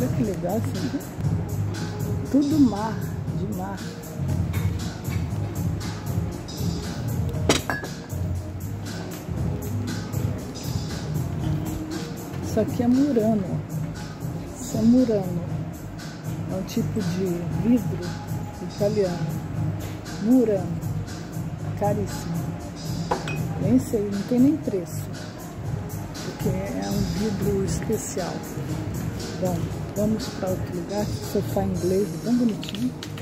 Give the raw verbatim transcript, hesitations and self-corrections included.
Olha que legal isso aqui. Tudo mar, de mar. Isso aqui é Murano. Isso é Murano. É um tipo de vidro italiano. Murano. Caríssimo. Nem sei, não tem nem preço. Porque é um vidro especial. Bom, vamos para outro lugar. Sofá inglês, tão bonitinho.